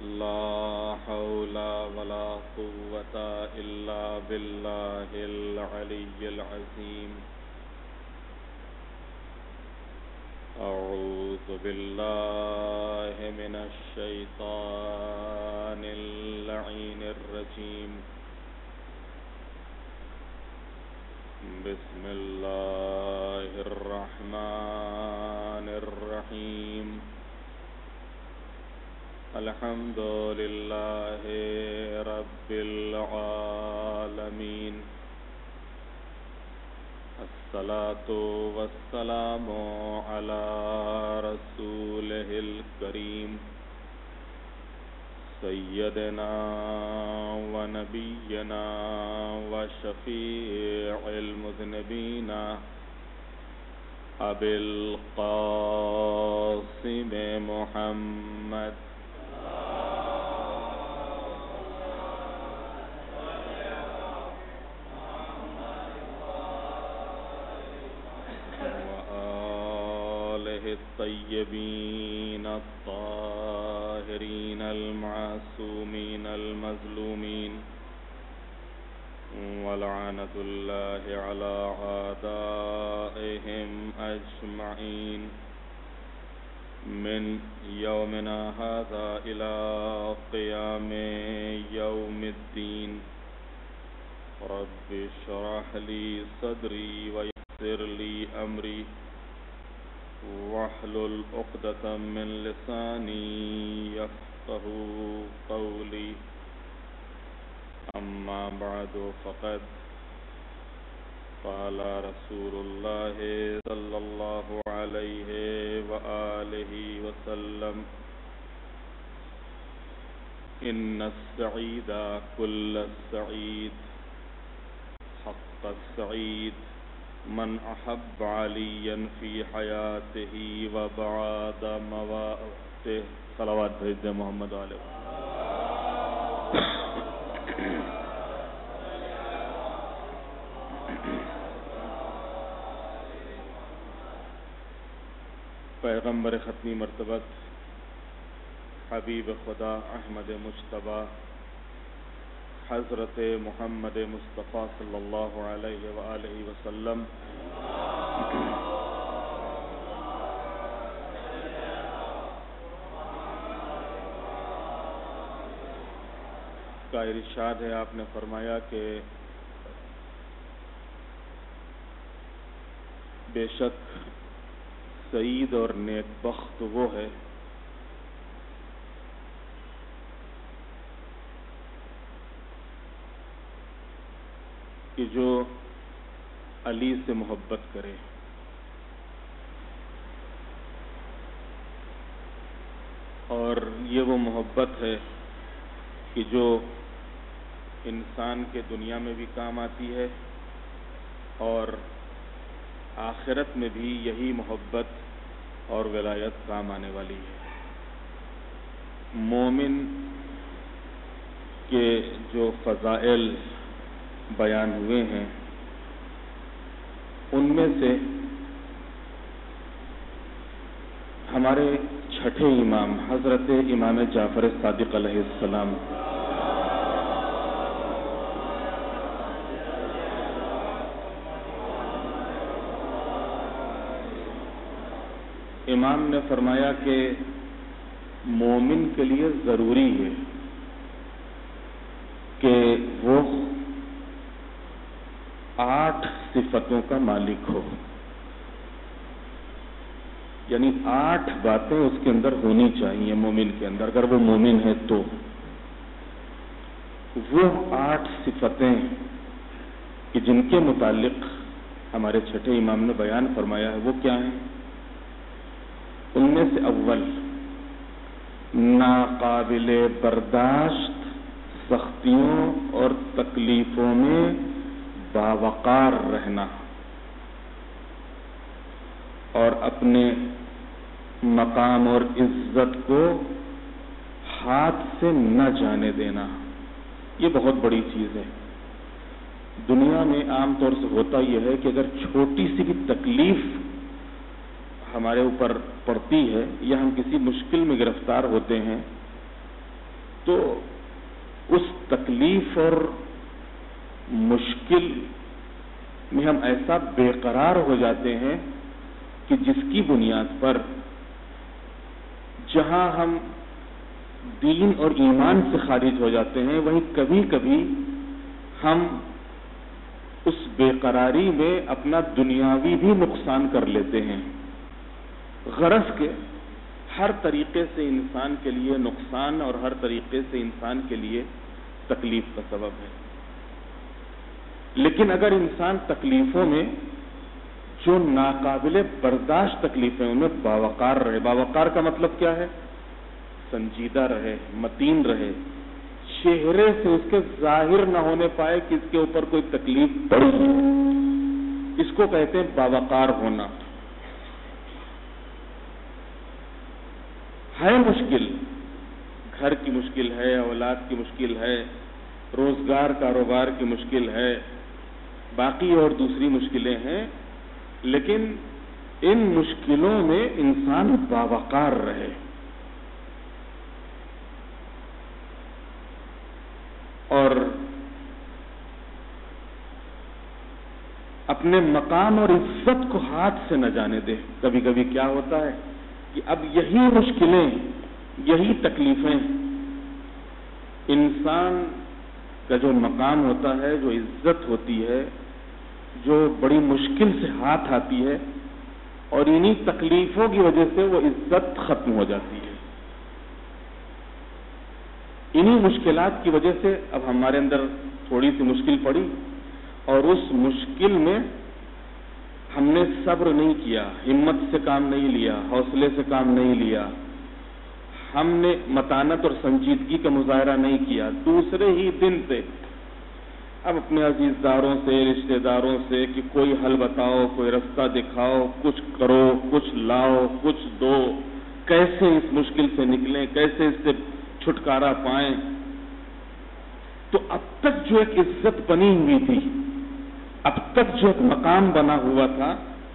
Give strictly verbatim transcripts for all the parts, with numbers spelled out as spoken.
لا حول ولا قوة إلا بالله العلي العظيم. أعوذ بالله من الشيطان اللعين الرجيم. بسم الله الرحمن الرحيم. الحمد لله رب العالمين. الصلاة والسلام على رسوله الكريم سيدنا ونبينا وشفيع المذنبين أبي القاسم محمد الطيبين الطاهرين المعصومين المظلومين. ولعنة الله على أعدائهم أجمعين من يومنا هذا إلى قيام يوم الدين. رب اشرح لي صدري ويسر لي أمري واحلل عقدة من لساني يفقهوا قولي. أما بعد فقد قال رسول الله صلى الله عليه وآله وسلم: إن السعيد كل السعيد حق السعيد من أحب عليا في حياته وبعد مواته. صلوات بھیج دیں محمد علیہ. پیغمبر ختمی مرتبت حبیب خدا احمد مجتبی حضرت محمد مصطفیٰ صلی اللہ علیہ وآلہ وسلم کا ارشاد ہے. آپ نے فرمایا کہ بے شک سعید اور نیک بخت وہ ہے کہ جو علی سے محبت کرے. اور یہ وہ محبت ہے کہ جو انسان کے دنیا میں بھی کام آتی ہے اور آخرت میں بھی یہی محبت اور ولایت کام آنے والی ہے. مومن کے جو فضائل بیان ہوئے ہیں ان میں سے ہمارے چھٹے امام حضرت امام جعفر صادق علیہ السلام امام نے فرمایا کہ مومن کے لیے ضروری ہے کہ وہ آٹھ صفتوں کا مالک ہو. یعنی آٹھ باتیں اس کے اندر ہونی چاہیے مومن کے اندر. اگر وہ مومن ہے تو وہ آٹھ صفتیں کہ جن کے متعلق ہمارے چھٹے امام نے بیان فرمایا ہے وہ کیا ہیں؟ ان میں سے اول ناقابل برداشت سختیوں اور تکلیفوں میں باوقار رہنا اور اپنے مقام اور عزت کو ہاتھ سے نہ جانے دینا. یہ بہت بڑی چیز ہے. دنیا میں عام طور سے ہوتا یہ ہے کہ اگر چھوٹی سی بھی تکلیف ہمارے اوپر پڑتی ہے یا ہم کسی مشکل میں گرفتار ہوتے ہیں تو اس تکلیف اور مشکل میں ہم ایسا بے قرار ہو جاتے ہیں کہ جس کی بنیاد پر جہاں ہم دین اور ایمان سے خارج ہو جاتے ہیں، وہیں کبھی کبھی ہم اس بے قراری میں اپنا دنیاوی بھی نقصان کر لیتے ہیں، غرض کہ ہر طریقے سے انسان کے لیے نقصان اور ہر طریقے سے انسان کے لیے تکلیف کا سبب ہے۔ لیکن اگر انسان تکلیفوں میں جو ناقابل برداشت تکلیفیں ان میں باوقار رہے، باوقار کا مطلب کیا ہے؟ سنجیدہ رہے، متین رہے، چہرے سے اس کے ظاہر نہ ہونے پائے کہ اس کے اوپر کوئی تکلیف پڑی ہے، اس کو کہتے ہیں باوقار ہونا۔ ہے مشکل، گھر کی مشکل ہے، اولاد کی مشکل ہے، روزگار کاروبار کی مشکل ہے، باقی اور دوسری مشکلیں ہیں، لیکن ان مشکلوں میں انسان باوقار رہے۔ اور اپنے مقام اور عزت کو ہاتھ سے نہ جانے دے۔ کبھی کبھی کیا ہوتا ہے کہ اب یہی مشکلیں، یہی تکلیفیں انسان کا جو مقام ہوتا ہے، جو عزت ہوتی ہے، جو بڑی مشکل سے ہاتھ آتی ہے، اور انہی تکلیفوں کی وجہ سے وہ عزت ختم ہو جاتی ہے۔ انہی مشکلات کی وجہ سے اب ہمارے اندر تھوڑی سی مشکل پڑی اور اس مشکل میں ہم نے صبر نہیں کیا، ہمت سے کام نہیں لیا، حوصلے سے کام نہیں لیا، ہم نے متانت اور سنجیدگی کا مظاہرہ نہیں کیا، دوسرے ہی دن سے اب اپنے عزیز داروں سے، رشتہ داروں سے کہ کوئی حل بتاؤ، کوئی رستہ دکھاؤ، کچھ کرو، کچھ لاؤ، کچھ دو، کیسے اس مشکل سے نکلیں، کیسے اس سے چھٹکارا پائیں۔ تو اب تک جو ایک عزت بنی ہوئی تھی، اب تک جو ایک مقام بنا ہوا تھا،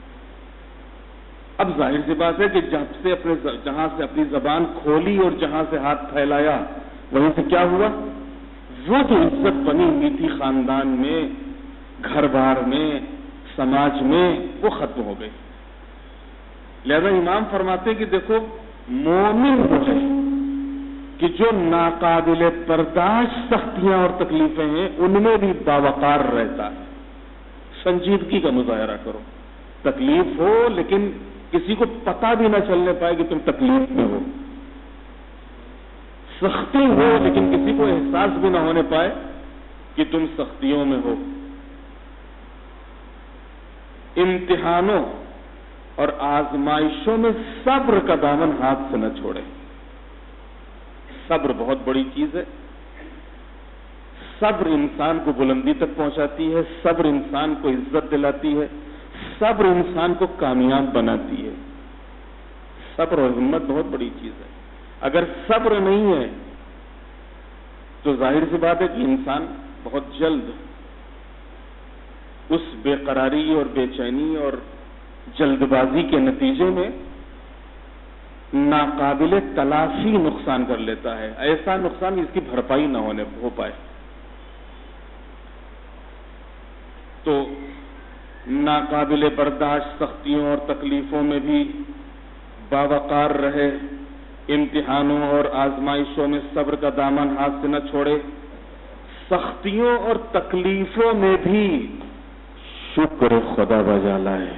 اب ظاہر سی بات ہے کہ جب سے اپنے جہاں سے اپنی زبان کھولی اور جہاں سے ہاتھ پھیلایا، وہیں سے کیا ہوا؟ وہ جو عزت بنی ہوئی تھی خاندان میں، گھر بار میں، سماج میں، وہ ختم ہو گئی۔ لہذا امام فرماتے کہ دیکھو، مومن وہ ہے کہ جو ناقابل برداشت سختیاں اور تکلیفیں ہیں ان میں بھی باوقار رہتا ہے۔ سنجیدگی کا مظاہرہ کرو، تکلیف ہو لیکن کسی کو پتہ بھی نہ چلنے پائے کہ تم تکلیف میں ہو، سختی ہو لیکن کسی کو احساس بھی نہ ہونے پائے کہ تم سختیوں میں ہو۔ امتحانوں اور آزمائشوں میں صبر کا دامن ہاتھ سے نہ چھوڑے۔ صبر بہت بڑی چیز ہے، صبر انسان کو بلندی تک پہنچاتی ہے، صبر انسان کو عزت دلاتی ہے، صبر انسان کو کامیاب بناتی ہے۔ صبر اور ہمت بہت بڑی چیز ہے۔ اگر صبر نہیں ہے تو ظاہر سی بات ہے کہ انسان بہت جلد اس بے قراری اور بے چینی اور جلد بازی کے نتیجے میں ناقابل تلافی نقصان کر لیتا ہے، ایسا نقصان جس کی بھرپائی نہ ہونے ہو پائے۔ تو ناقابل برداشت سختیوں اور تکلیفوں میں بھی باوقار رہے، امتحانوں اور آزمائشوں میں صبر کا دامن ہاتھ سے نہ چھوڑے، سختیوں اور تکلیفوں میں بھی شکر خدا بجا لائے،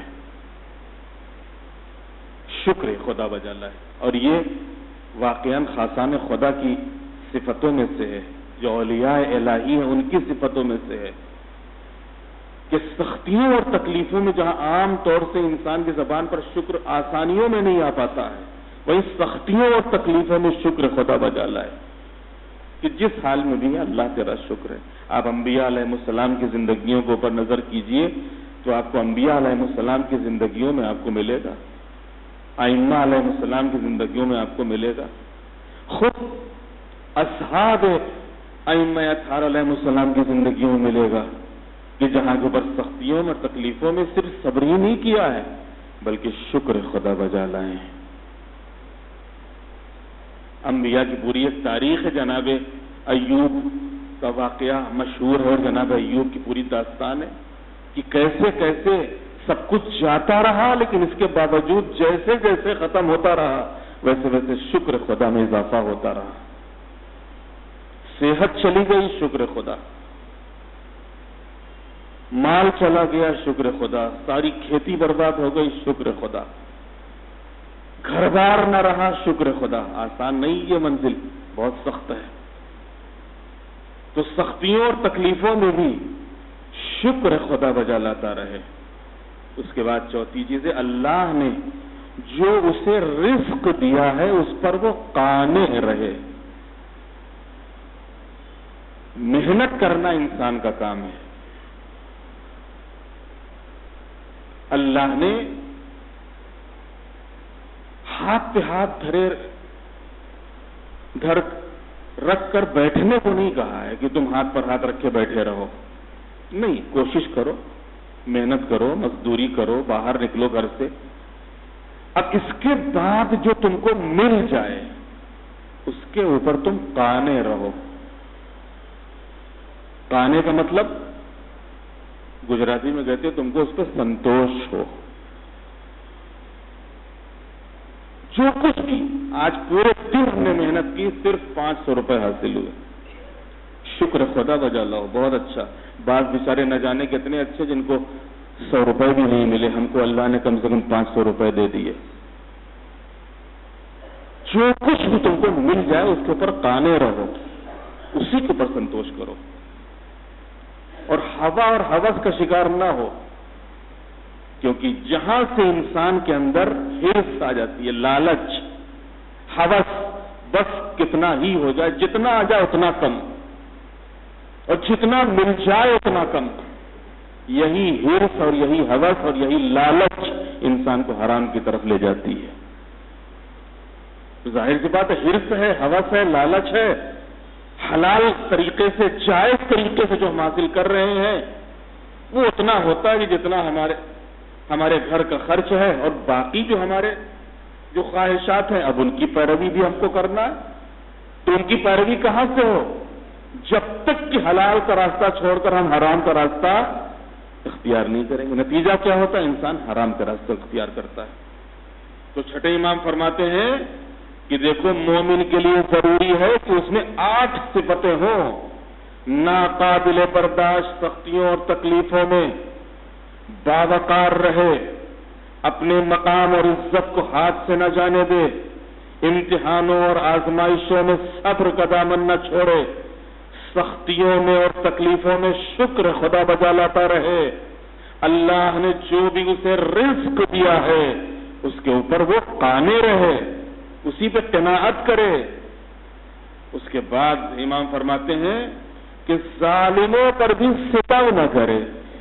شکر خدا بجا لائے۔ اور یہ واقعاً خاصان خدا کی صفتوں میں سے ہے، جو اولیاء الہی ہیں ان کی صفتوں میں سے ہے کہ سختیوں اور تکلیفوں میں جہاں عام طور سے انسان کی زبان پر شکر آسانیوں میں نہیں آ پاتا ہے، وہیں سختیوں اور تکلیفوں میں شکر خدا بجا لائے کہ جس حال میں بھی ہے اللہ تیرا شکر ہے۔ آپ انبیاء علیہ السلام کی زندگیوں کے اوپر نظر کیجئے تو آپ کو انبیاء علیہ السلام کی زندگیوں میں آپ کو ملے گا، ائمہ علیہ السلام کی زندگیوں میں آپ کو ملے گا، خود اصحاب ائمہ اطہار علیہ السلام کی زندگیوں میں ملے گا کہ جہاں کے اوپر سختیوں اور تکلیفوں میں صرف صبر ہی نہیں کیا ہے بلکہ شکر خدا بجا لائے ہیں۔ انبیاء کی پوری ایک تاریخ ہے. جناب ایوب کا واقعہ مشہور ہے اور جناب ایوب کی پوری داستان ہے کہ کیسے کیسے سب کچھ جاتا رہا، لیکن اس کے باوجود جیسے جیسے ختم ہوتا رہا ویسے ویسے شکر خدا میں اضافہ ہوتا رہا. صحت چلی گئی، شکر خدا. مال چلا گیا، شکر خدا. ساری کھیتی برباد ہو گئی، شکر خدا. گھر بار نہ رہا، شکر خدا. آسان نہیں یہ منزل، بہت سخت ہے. تو سختیوں اور تکلیفوں میں بھی شکر خدا بجا لاتا رہے. اس کے بعد چوتھی چیز ہے، اللہ نے جو اسے رزق دیا ہے اس پر وہ قانع رہے. محنت کرنا انسان کا کام ہے. اللہ نے ہاتھ پہ ہاتھ دھرے دھر رکھ کر بیٹھنے کو نہیں کہا ہے کہ تم ہاتھ پر ہاتھ رکھ کے بیٹھے رہو. نہیں، کوشش کرو، محنت کرو، مزدوری کرو، باہر نکلو گھر سے. اب اس کے بعد جو تم کو مل جائے اس کے اوپر تم قانع رہو. قانع کا مطلب گجراتی میں کہتے ہیں تم کو اس پہ سنتوش ہو. جو کچھ بھی آج پورے دن ہم نے محنت کی، صرف پانچ سو روپے حاصل ہوئے، شکر خدا بجا لاؤ، بہت اچھا. بعض بیچارے نہ جانے کتنے اچھے جن کو سو روپے بھی نہیں ملے، ہم کو اللہ نے کم سے کم پانچ سو روپے دے دیے. جو کچھ بھی تم کو مل جائے اس کے اوپر قانع رہو، اسی کے اوپر سنتوش کرو اور ہوا اور ہوس کا شکار نہ ہو. کیونکہ جہاں سے انسان کے اندر ہرس آ جاتی ہے، لالچ، ہوس، بس کتنا ہی ہو جائے، جتنا آ جائے اتنا کم اور جتنا مل جائے اتنا کم. یہی ہرس اور یہی ہوس اور یہی لالچ انسان کو حرام کی طرف لے جاتی ہے. ظاہر سی بات ہے، ہرس ہے، ہوس ہے، لالچ ہے. حلال طریقے سے، جائز طریقے سے جو ہم حاصل کر رہے ہیں وہ اتنا ہوتا ہے جتنا ہمارے ہمارے گھر کا خرچ ہے، اور باقی جو ہمارے جو خواہشات ہیں اب ان کی پیروی بھی ہم کو کرنا ہے. تو ان کی پیروی کہاں سے ہو؟ جب تک کہ حلال کا راستہ چھوڑ کر ہم حرام کا راستہ اختیار نہیں کریں گے. نتیجہ کیا ہوتا ہے؟ انسان حرام کا راستہ اختیار کرتا ہے. تو چھٹے امام فرماتے ہیں کہ دیکھو، مومن کے لیے ضروری ہے کہ اس میں آٹھ صفتیں ہوں. ناقابل برداشت سختیوں اور تکلیفوں میں باوقار رہے، اپنے مقام اور عزت کو ہاتھ سے نہ جانے دے، امتحانوں اور آزمائشوں میں صبر کا دامن نہ چھوڑے، سختیوں میں اور تکلیفوں میں شکر خدا بجا لاتا رہے. اللہ نے جو بھی اسے رزق دیا ہے اس کے اوپر وہ قانع رہے، اسی پہ قناعت کرے. اس کے بعد امام فرماتے ہیں کہ ظالموں پر بھی ستم نہ کرے،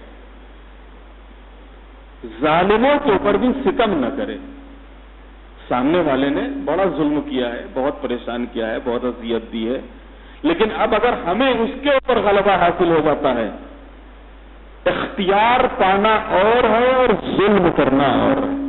ظالموں کے اوپر بھی ستم نہ کرے. سامنے والے نے بڑا ظلم کیا ہے، بہت پریشان کیا ہے، بہت اذیت دی ہے، لیکن اب اگر ہمیں اس کے اوپر غلبہ حاصل ہو جاتا ہے، اختیار پانا اور ہے اور ظلم کرنا اور ہے.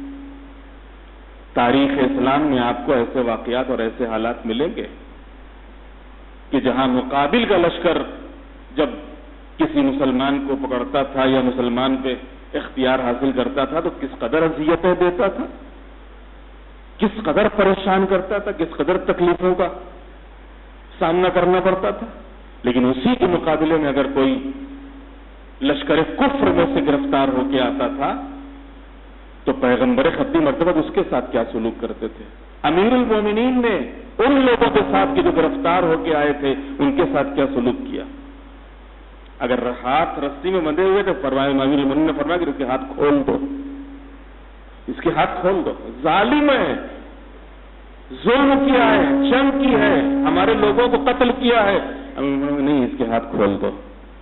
تاریخ اسلام میں آپ کو ایسے واقعات اور ایسے حالات ملیں گے کہ جہاں مقابل کا لشکر جب کسی مسلمان کو پکڑتا تھا یا مسلمان پہ اختیار حاصل کرتا تھا تو کس قدر اذیتیں دیتا تھا، کس قدر پریشان کرتا تھا، کس قدر تکلیفوں کا سامنا کرنا پڑتا تھا. لیکن اسی کے مقابلے میں اگر کوئی لشکر کفر میں سے گرفتار ہو کے آتا تھا تو پیغمبر خطی مرتبہ اس کے ساتھ کیا سلوک کرتے تھے. امیر المومنین نے ان لوگوں کے ساتھ جو گرفتار ہو کے آئے تھے ان کے ساتھ کیا سلوک کیا. اگر ہاتھ رسی میں بندھے ہوئے تو فرمایا، امیر المومنین نے فرمایا کہ اس کے ہاتھ کھول دو، اس کے ہاتھ کھول دو. ظالم ہے، ظلم کیا ہے، جنگ کی ہے، ہمارے لوگوں کو قتل کیا ہے، نہیں، اس کے ہاتھ کھول دو.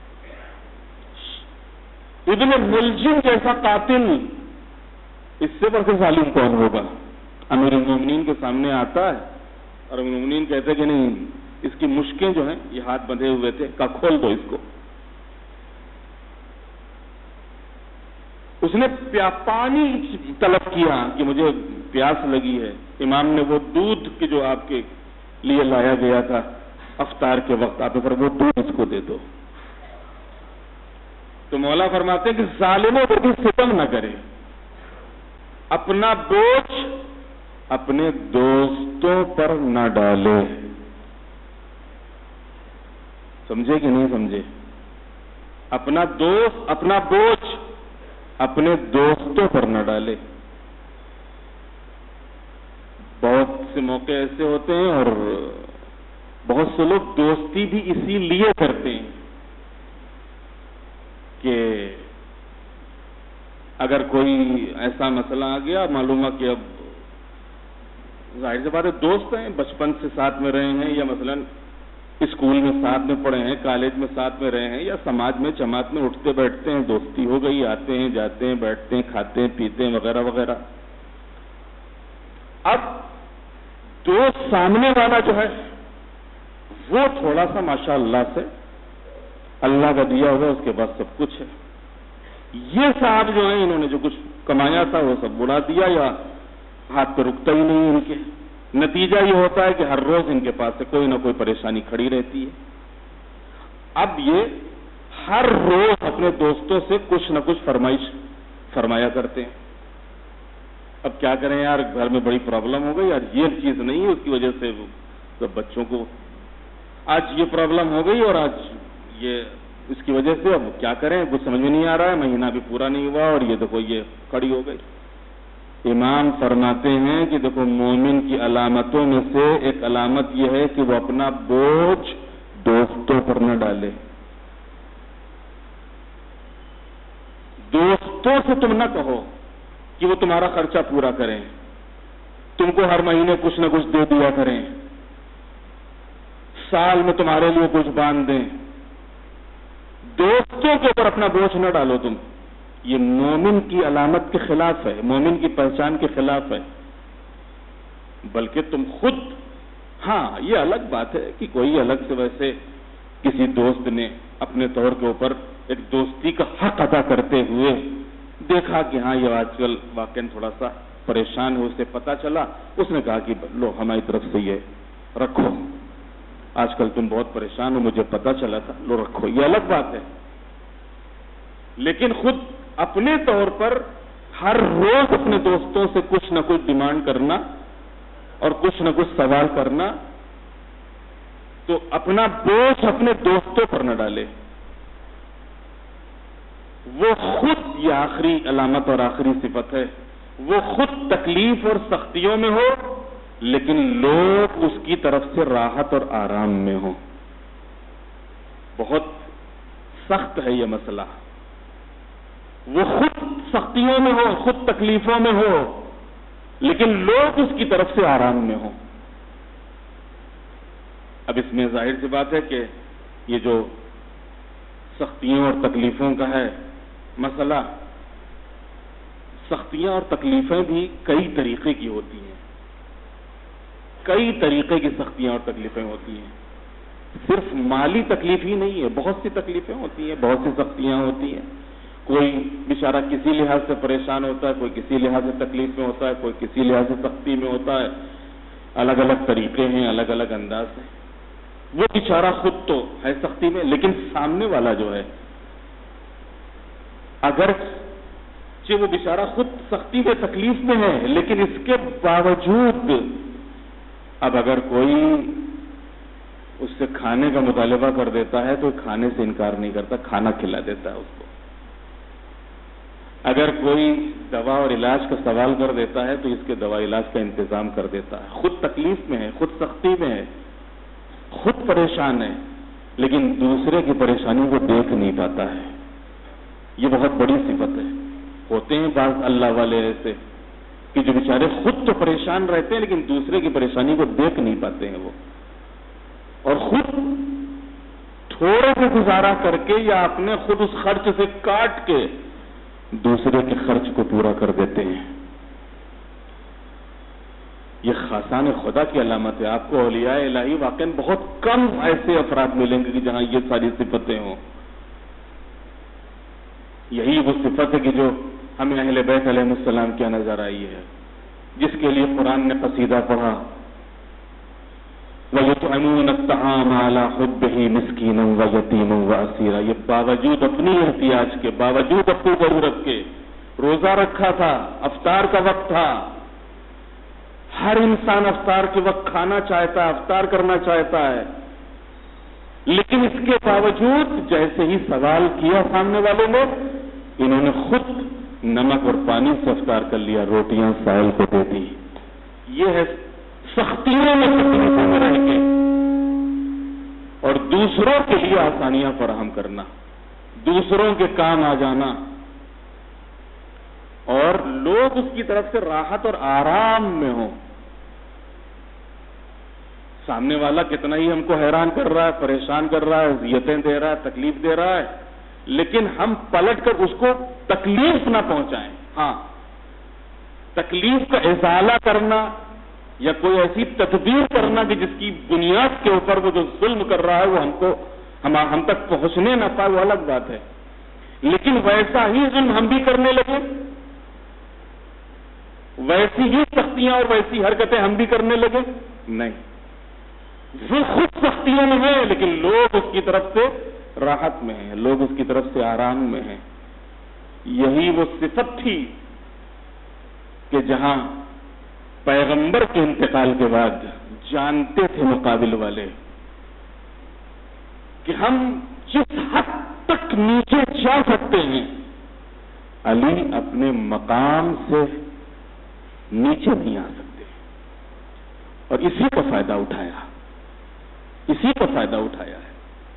ابن ملجم جیسا قاتل، اس سے بڑھ کر ظالم کون ہوگا؟ امیر المومنین کے سامنے آتا ہے اور امیر المومنین کہتے کہ نہیں، اس کی مشکیں جو ہیں یہ ہاتھ بندھے ہوئے تھے، کا کھول دو اس کو. اس نے پانی طلب کیا کہ مجھے پیاس لگی ہے. امام نے وہ دودھ کے جو آپ کے لیے لایا گیا تھا افطار کے وقت، آپ پر وہ دو اس کو دے دو. تو مولا فرماتے ہیں کہ ظالموں پر بھی ستم نہ کرے، اپنا بوجھ اپنے دوستوں پر نہ ڈالے. سمجھے کہ نہیں سمجھے؟ اپنا دوست اپنا بوجھ اپنے دوستوں پر نہ ڈالے. بہت سے موقع ایسے ہوتے ہیں اور بہت سے لوگ دوستی بھی اسی لیے کرتے ہیں کہ اگر کوئی ایسا مسئلہ آ گیا، معلوم ہے کہ اب ظاہر سی بات ہے دوست ہیں، بچپن سے ساتھ میں رہے ہیں، یا مثلا اسکول میں ساتھ میں پڑھے ہیں، کالج میں ساتھ میں رہے ہیں، یا سماج میں جماعت میں اٹھتے بیٹھتے ہیں، دوستی ہو گئی، آتے ہیں جاتے ہیں بیٹھتے ہیں کھاتے ہیں پیتے ہیں وغیرہ وغیرہ. اب دوست سامنے والا جو ہے وہ تھوڑا سا ماشاء اللہ سے اللہ کا دیا ہوا اس کے پاس سب کچھ ہے. یہ صاحب جو ہیں انہوں نے جو کچھ کمایا تھا وہ سب بڑھا دیا، یا ہاتھ پہ رکتا ہی نہیں ان کے. نتیجہ یہ ہوتا ہے کہ ہر روز ان کے پاس سے کوئی نہ کوئی پریشانی کھڑی رہتی ہے. اب یہ ہر روز اپنے دوستوں سے کچھ نہ کچھ فرمائش فرمایا کرتے ہیں. اب کیا کریں یار، گھر میں بڑی پرابلم ہو گئی یار، یہ چیز نہیں ہے، اس کی وجہ سے سب بچوں کو آج یہ پرابلم ہو گئی اور آج یہ اس کی وجہ سے اب کیا کریں، کچھ سمجھ میں نہیں آ رہا ہے، مہینہ بھی پورا نہیں ہوا اور یہ دیکھو یہ کھڑی ہو گئی. امام فرماتے ہیں کہ دیکھو مومن کی علامتوں میں سے ایک علامت یہ ہے کہ وہ اپنا بوجھ دوستوں پر نہ ڈالے. دوستوں سے تم نہ کہو کہ وہ تمہارا خرچہ پورا کریں، تم کو ہر مہینے کچھ نہ کچھ دے دیا کریں، سال میں تمہارے لیے کچھ باندھ دیں. دوستوں کے اوپر اپنا بوجھ نہ ڈالو تم. یہ مومن کی علامت کے خلاف ہے، مومن کی پہچان کے خلاف ہے. بلکہ تم خود، ہاں یہ الگ بات ہے کہ کوئی الگ سے ویسے کسی دوست نے اپنے طور کے اوپر ایک دوستی کا حق ادا کرتے ہوئے دیکھا کہ ہاں یہ آج کل واقعی تھوڑا سا پریشان ہے، اسے پتا چلا، اس نے کہا کہ لو ہماری طرف سے یہ رکھو، آج کل تم بہت پریشان ہو، مجھے پتا چلا تھا، لو رکھو. یہ الگ بات ہے. لیکن خود اپنے طور پر ہر روز اپنے دوستوں سے کچھ نہ کچھ ڈیمانڈ کرنا اور کچھ نہ کچھ سوال کرنا، تو اپنا بوجھ اپنے دوستوں پر نہ ڈالے. وہ خود یہ آخری علامت اور آخری صفت ہے، وہ خود تکلیف اور سختیوں میں ہو لیکن لوگ اس کی طرف سے راحت اور آرام میں ہوں. بہت سخت ہے یہ مسئلہ. وہ خود سختیوں میں ہو، خود تکلیفوں میں ہو لیکن لوگ اس کی طرف سے آرام میں ہوں. اب اس میں ظاہر سی بات ہے کہ یہ جو سختیوں اور تکلیفوں کا ہے مسئلہ، سختیاں اور تکلیفیں بھی کئی طریقے کی ہوتی ہیں، کئی طریقے کی سختیاں اور تکلیفیں ہوتی ہیں. صرف مالی تکلیف ہی نہیں ہے، بہت سی تکلیفیں ہوتی ہیں، بہت سی سختیاں ہوتی ہیں. کوئی بیچارہ کسی لحاظ سے پریشان ہوتا ہے، کوئی کسی لحاظ سے تکلیف میں ہوتا ہے، کوئی کسی لحاظ سے سختی میں ہوتا ہے. الگ الگ طریقے ہیں، الگ الگ انداز ہیں. وہ بیچارہ خود تو ہے سختی میں، لیکن سامنے والا جو ہے اگر چہ وہ بیچارہ خود سختی میں تکلیف میں ہے لیکن اس کے باوجود اب اگر کوئی اس سے کھانے کا مطالبہ کر دیتا ہے تو کھانے سے انکار نہیں کرتا، کھانا کھلا دیتا ہے اس کو. اگر کوئی دوا اور علاج کا سوال کر دیتا ہے تو اس کے دوا علاج کا انتظام کر دیتا ہے. خود تکلیف میں ہے، خود سختی میں ہے، خود پریشان ہے لیکن دوسرے کی پریشانی کو دیکھ نہیں پاتا ہے. یہ بہت بڑی صفت ہے. ہوتے ہیں بعض اللہ والے ایسے کہ جو بیچارے خود تو پریشان رہتے ہیں لیکن دوسرے کی پریشانی کو دیکھ نہیں پاتے ہیں وہ، اور خود تھوڑے سے گزارا کر کے یا اپنے خود اس خرچ سے کاٹ کے دوسرے کے خرچ کو پورا کر دیتے ہیں. یہ خاصان خدا کی علامت ہے. آپ کو اولیاء الہی واقعاً بہت کم ایسے افراد ملیں گے کہ جہاں یہ ساری صفتیں ہوں. یہی وہ صفت ہے کہ جو ہمیں اہل بیت علیہ السلام کیا نظر آئی ہے، جس کے لیے قرآن نے قصیدہ پڑھا وَيُطْعِمُونَ الطَّعَامَ عَلَى حُبِّهِ مِسْكِينًا وَيَتِيمًا وَأَسِيرًا، یہ باوجود اپنی احتیاج کے، باوجود اپنی ضرورت کے روزہ رکھا تھا، افطار کا وقت تھا. ہر انسان افطار کے وقت کھانا چاہتا ہے، افطار کرنا چاہتا ہے، لیکن اس کے باوجود جیسے ہی سوال کیا سامنے والے نے، انہوں نے خود نمک اور پانی سے افطار کر لیا، روٹیاں سائل کو دے دی. یہ ہے سختیوں میں تکلیفوں میں رہ کے اور دوسروں کے لیے آسانیاں فراہم کرنا، دوسروں کے کام آ جانا، اور لوگ اس کی طرف سے راحت اور آرام میں ہوں. سامنے والا کتنا ہی ہم کو حیران کر رہا ہے، پریشان کر رہا ہے، اذیتیں دے رہا ہے، تکلیف دے رہا ہے، لیکن ہم پلٹ کر اس کو تکلیف نہ پہنچائیں. ہاں، تکلیف کا ازالہ کرنا یا کوئی ایسی تدبیر کرنا کہ جس کی بنیاد کے اوپر وہ جو ظلم کر رہا ہے وہ ہم کو ہم ہم تک پہنچنے نہ پائے، وہ الگ بات ہے. لیکن ویسا ہی ظلم ہم بھی کرنے لگے، ویسی ہی سختیاں اور ویسی حرکتیں ہم بھی کرنے لگے، نہیں. وہ خود سختیوں میں ہے لیکن لوگ اس کی طرف سے راحت میں ہیں، لوگ اس کی طرف سے آرام میں ہیں. یہی وہ صفت تھی کہ جہاں پیغمبر کے انتقال کے بعد جانتے تھے مقابل والے کہ ہم جس حد تک نیچے جا سکتے ہیں، علی اپنے مقام سے نیچے نہیں آ سکتے، اور اسی کا فائدہ اٹھایا، اسی کا فائدہ اٹھایا ہے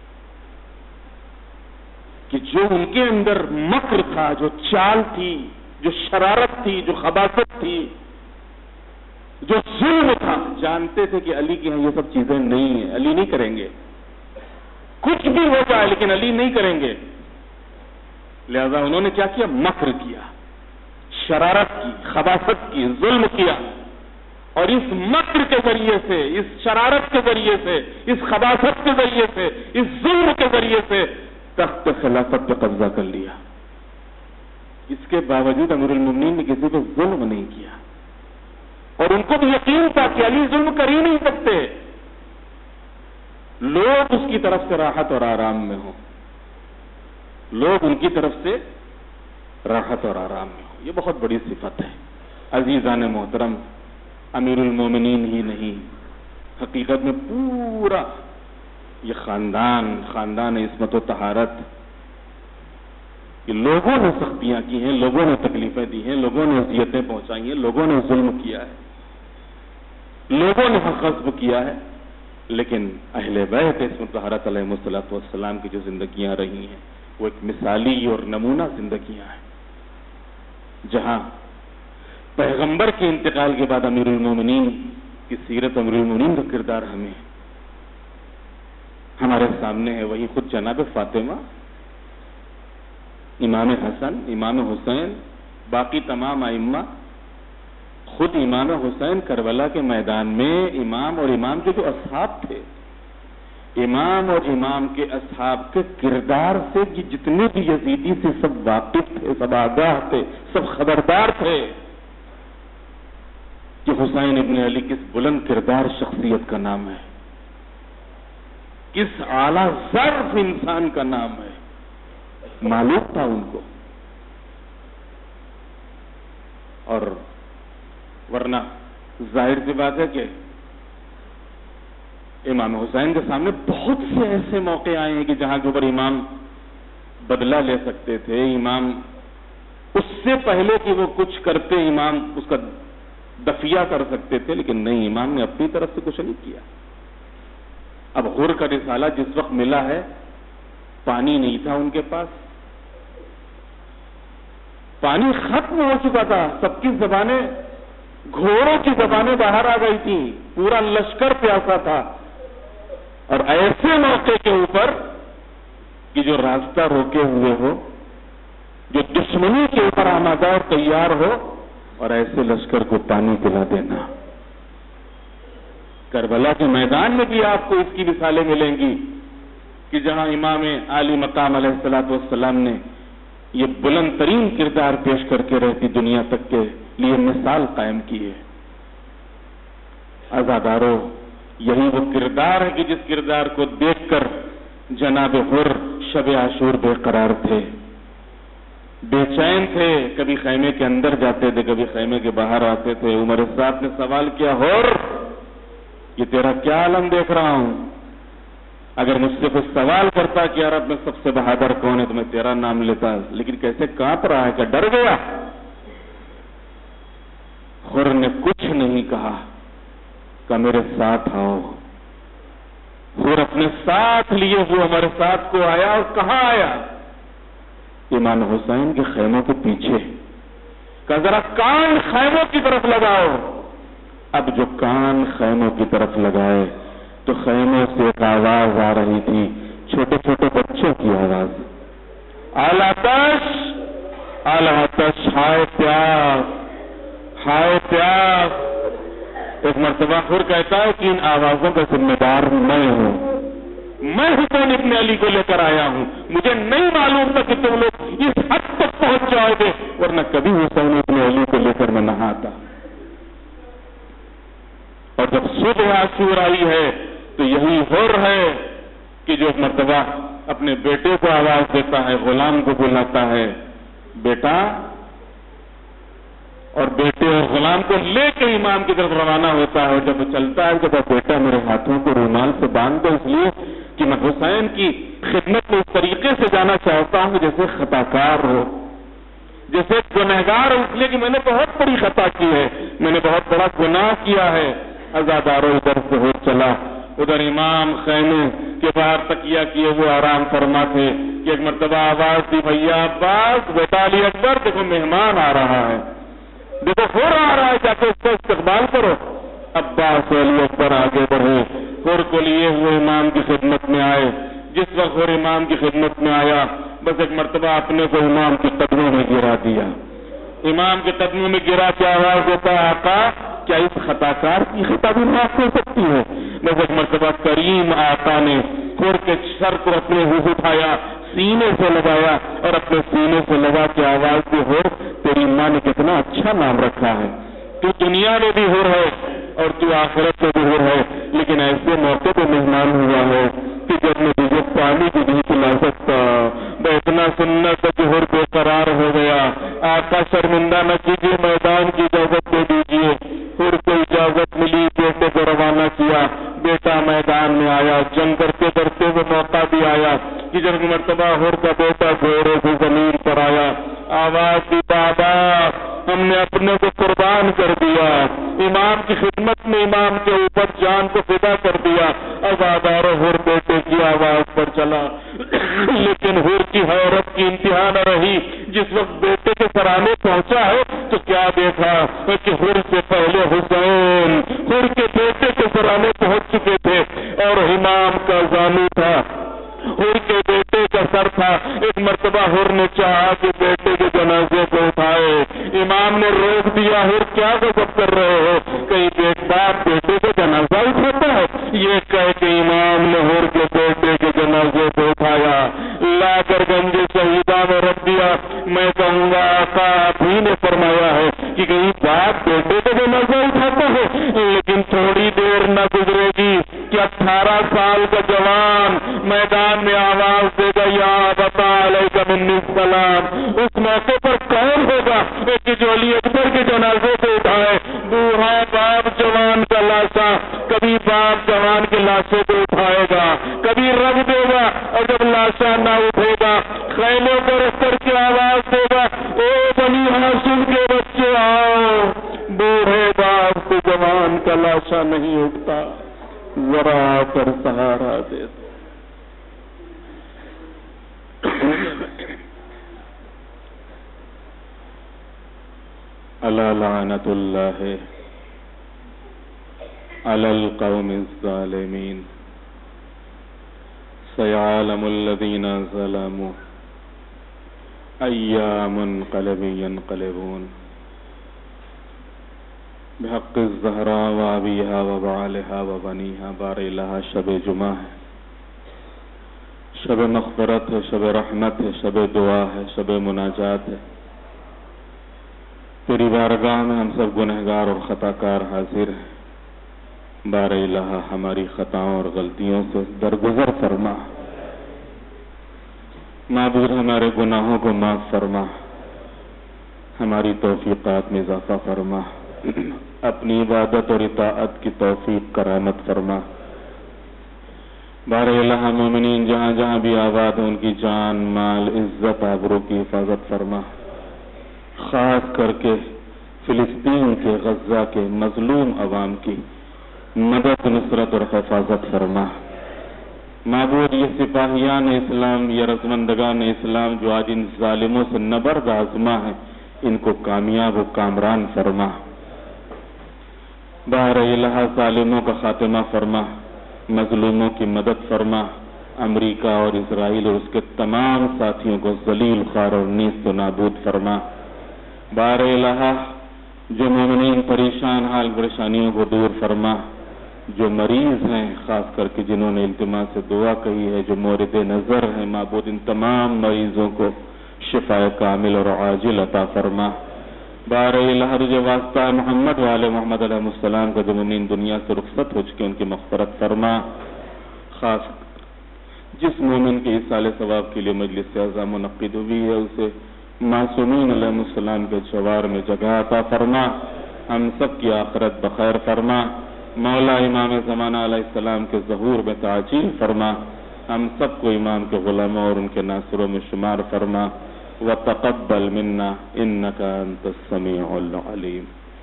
کہ جو ان کے اندر مکر تھا، جو چال تھی، جو شرارت تھی، جو خباثت تھی، جو ظلم تھا، جانتے تھے کہ علی کی یہاں یہ سب چیزیں نہیں ہیں، علی نہیں کریں گے، کچھ بھی ہو جائے لیکن علی نہیں کریں گے. لہذا انہوں نے کیا کیا؟ مکر کیا، شرارت کی، خباثت کی، ظلم کیا، اور اس مکر کے ذریعے سے، اس شرارت کے ذریعے سے، اس خباثت کے ذریعے سے، اس ظلم کے ذریعے سے تخت خلافت پہ قبضہ کر لیا. اس کے باوجود امیر المومنین نے کسی پہ ظلم نہیں کیا، اور ان کو بھی یقین تھا کہ علی ظلم کر ہی نہیں سکتے. لوگ اس کی طرف سے راحت اور آرام میں ہوں، لوگ ان کی طرف سے راحت اور آرام میں ہوں. یہ بہت بڑی صفت ہے. عزیزان محترم، امیر المومنین ہی نہیں، حقیقت میں پورا یہ خاندان خاندان عصمت و طہارت، کہ لوگوں نے سختیاں کی ہیں، لوگوں نے تکلیفیں دی ہیں، لوگوں نے اذیتیں پہنچائی ہیں، لوگوں نے ظلم کیا ہے، لوگوں نے حق غصب کیا ہے، لیکن اہل بیت عصمت طہارت علیہ الصلوۃ والسلام کی جو زندگیاں رہی ہیں وہ ایک مثالی اور نمونہ زندگیاں ہیں. جہاں پیغمبر کے انتقال کے بعد امیر المومنین کی سیرت، امیر المومنین کا کردار ہمیں ہمارے سامنے ہے، وہی خود جناب فاطمہ، امام حسن، امام حسین، باقی تمام ائمہ، خود امام حسین کربلا کے میدان میں امام اور امام کے جو اصحاب تھے، امام اور امام کے اصحاب کے کردار سے یہ جتنے بھی یزیدی سے سب واقف تھے، سب آگاہ تھے، سب خبردار تھے کہ حسین ابن علی کس بلند کردار شخصیت کا نام ہے، کس اعلیٰ ظرف انسان کا نام ہے. معلوم تھا ان کو. اور ورنہ ظاہر سی بات ہے کہ امام حسین کے سامنے بہت سے ایسے موقع آئے ہیں کہ جہاں کے اوپر امام بدلہ لے سکتے تھے، امام اس سے پہلے کہ وہ کچھ کرتے امام اس کا دفیہ کر سکتے تھے، لیکن نہیں، امام نے اپنی طرف سے کچھ نہیں کیا. اب غر کا رسالہ جس وقت ملا ہے، پانی نہیں تھا ان کے پاس، پانی ختم ہو چکا تھا، سب کی زبانیں، گھوڑوں کی زبانیں باہر آ گئی تھیں، پورا لشکر پیاسا تھا. اور ایسے موقع کے اوپر کہ جو راستہ روکے ہوئے ہو، جو دشمنی کے اوپر آمادہ اور تیار ہو، اور ایسے لشکر کو پانی پلا دینا. کربلا کے میدان میں بھی آپ کو اس کی مثالیں ملیں گی کہ جہاں امام عالی مقام علیہ الصلوۃ والسلام نے یہ بلند ترین کردار پیش کر کے رہتی دنیا تک کے لیے مثال قائم کی ہے. عزاداروں، یہی وہ کردار ہے کہ جس کردار کو دیکھ کر جناب حر شب عاشور بے قرار تھے، بے چین تھے، کبھی خیمے کے اندر جاتے تھے، کبھی خیمے کے باہر آتے تھے۔ عمر سعد نے سوال کیا، حر یہ تیرا کیا عالم دیکھ رہا ہوں؟ اگر مجھ سے کچھ سوال کرتا کہ عرب میں سب سے بہادر کون ہے تو میں تیرا نام لیتا، لیکن کیسے کانپ رہا ہے، کہ ڈر گیا؟ حر نے کچھ نہیں کہا، کہ میرے ساتھ آؤ۔ حر اپنے ساتھ لیے ہوئے ہمارے ساتھ کو آیا، اور کہاں آیا؟ امام حسین کے خیموں کے پیچھے، کہ ذرا کان خیموں کی طرف لگاؤ۔ اب جو کان خیموں کی طرف لگائے تو خیموں سے ایک آواز آ رہی تھی، چھوٹے چھوٹے بچوں کی آواز، آلاتش آلاتش، ہائے پیاس ہائے پیاس۔ ایک مرتبہ حر کہتا ہے کہ ان آوازوں کا ذمہ دار میں ہوں، میں حسین ابن علی کو لے کر آیا ہوں، مجھے نہیں معلوم تھا کہ تم لوگ اس حد تک پہنچ جاؤ گے، ورنہ کبھی حسین ابن علی کو لے کر میں نہ آتا۔ اور جب صبح عاشور آئی ہے تو یہی حر ہے کہ جو ایک مرتبہ اپنے بیٹے کو آواز دیتا ہے، غلام کو بلاتا ہے، بیٹا، اور بیٹے اور غلام کو لے کے امام کی طرف روانہ ہوتا ہے۔ اور جب وہ چلتا ہے کہ بیٹا میرے ہاتھوں کو رومال سے باندھ دو، اس لیے کہ میں حسین کی خدمت میں اس طریقے سے جانا چاہتا ہوں جیسے خطا کار ہو، جیسے گنہگار ہو، اس لیے کہ میں نے بہت بڑی خطا کی ہے، میں نے بہت بڑا گناہ کیا ہے۔ عزادارو ادھر سے ہو چلا، ادھر امام خیمے کے باہر تکیہ کیے وہ آرام فرما تھے کہ ایک مرتبہ آواز دی، بھیا عباس، بیٹا علی اکبر، دیکھو مہمان آ رہا ہے، دیکھو حر آ رہا ہے، جا کے اس کا استقبال کرو۔ عباس علی اکبر آگے بڑھے، حر کو لیے ہوئے امام کی خدمت میں آئے۔ جس وقت حر امام کی خدمت میں آیا، بس ایک مرتبہ اپنے کو امام کے قدموں میں گرا دیا، امام کے قدموں میں گرا کے آواز دیتا ہے، آقا کیا اس خطا کار کی خطا بھی معاف ہو سکتی ہے؟ بس ایک مرتبہ کریم آقا نے حر کے سر کو اپنے ہاتھ اٹھایا، سینے سے لگایا اور اپنے سینے سے لگا کے آواز دی، حر تیری ماں نے کتنا اچھا نام رکھا ہے، تو دنیا میں بھی حر ہے اور تو آخرت میں بھی حر ہے، لیکن ایسے موقع پہ مہمان ہوا ہے کہ جب میں تجھے پانی کو نہیں پلا سکتا، میں اتنا سننا تھا کہ حر بے قرار ہو گیا۔ آقا شرمندہ نہ کیجیے، میدان کی اجازت دے دیجیے۔ حر کو اجازت ملی، بیٹے کو روانہ کیا، بیٹا میدان میں آیا، جنگ کرتے کرتے وہ موقع بھی آیا کہ جب مرتبہ حر کا بیٹا گھوڑے سے زمین پر آیا، آواز دی، بابا ہم نے اپنے کو قربان کر دیا، امام کی خدمت میں امام کے اوپر جان کو فدا کر دیا۔ عزادار حر بیٹے کی آواز پر چلا، لیکن حر کی حیرت کی انتہا نہ رہی۔ جس وقت بیٹے کے سرانے پہنچا ہے تو کیا دیکھا کہ حر سے پہلے حسین حر کے بیٹے کے سرانے پہنچ چکے تھے اور امام کا زانو تھا، حر کے بیٹے کا سر تھا۔ ایک مرتبہ حر نے چاہا کہ بیٹے کے جنازے کو اٹھائے، امام نے روک دیا، حر کیا غضب کر رہے ہو، کئی بیٹ باپ بیٹے کا جنازہ اٹھاتا ہے؟ یہ کہہ کے امام نے حر کے بیٹے کے جنازے کو اٹھایا، لا کر گنج شہیدہ میں رکھ دیا۔ میں کہوں گا آقا آپ ہی نے فرمایا ہے کہ کہیں باپ بیٹے کا جنازہ اٹھاتا ہے، لیکن تھوڑی دیر نہ گزرے گی کہ اٹھارہ سال کا جوان میدان میں آواز دے گا، یا بتا علیکہ منی السلام۔ اس موقع پر کون ہوگا کہ جو علی اکبر کے جنازے کو اٹھائے؟ بوڑھا باپ جوان کا لاشا، کبھی باپ جوان کے لاشے کو اٹھائے گا، کبھی رکھ دے گا، اور جب لاشا نہ اٹھے گا خیموں کو رکھ کر کے آواز دے گا، اے بنی ہاشم کے بچے آؤ۔ بوڑھے باپ سے جوان کا لاشا نہیں اٹھتا، ذرا آ کر سہارا دے دو۔ الا لعنت اللہ علی القوم الظالمین، سیعلم الذین ظلموا ای منقلب ینقلبون۔ بحق الزہراء و ابیہا و بعلہا و بنیہا، بار الہا شب جمعہ ہے، شب مغفرت ہے، شب رحمت ہے، شب دعا ہے، شب مناجات ہے۔ تیری بارگاہ میں ہم سب گنہگار اور خطا کار حاضر ہیں، بار الہ ہماری خطاؤں اور غلطیوں سے درگزر فرما، معبود ہمارے گناہوں کو معاف فرما، ہماری توفیقات میں اضافہ فرما، اپنی عبادت اور اطاعت کی توفیق کرامت فرما۔ بار الہ مومنین جہاں جہاں بھی آباد ہیں ان کی جان، مال، عزت، آبرو کی حفاظت فرما، خاص کر کے فلسطین کے، غزہ کے مظلوم عوام کی مدد، نصرت اور حفاظت فرما۔ معبود یہ سپاہیان اسلام، یہ رضامندگان اسلام جو آج ان ظالموں سے نبرد آزما ہیں، ان کو کامیاب و کامران فرما۔ بار الہ ظالموں کا خاتمہ فرما، مظلوموں کی مدد فرما، امریکہ اور اسرائیل اور اس کے تمام ساتھیوں کو ذلیل خوار اور نیست و نابود فرما۔ بار الہ جو مومنین پریشان حال پریشانیوں کو دور فرما، جو مریض ہیں خاص کر کے جنہوں نے التماس سے دعا کہی ہے، جو مورد نظر ہیں، معبود ان تمام مریضوں کو شفا کامل اور عاجل عطا فرما۔ بار الہ جو واسطہ محمد والے محمد علیہ السلام کا جو مومن دنیا سے رخصت ہو چکے ان کی مغفرت فرما، خاص جس مومن کے ایصال ثواب کے لیے مجلس اعظم منعقد ہوئی ہے اسے معصومین علیہ السلام کے جوار میں جگہ عطا فرما، ہم سب کی آخرت بخیر فرما۔ مولا امام زمانہ علیہ السلام کے ظہور میں تعجیل فرما، ہم سب کو امام کے غلاموں اور ان کے ناصروں میں شمار فرما۔ وتقبل منا انك انت السميع العليم۔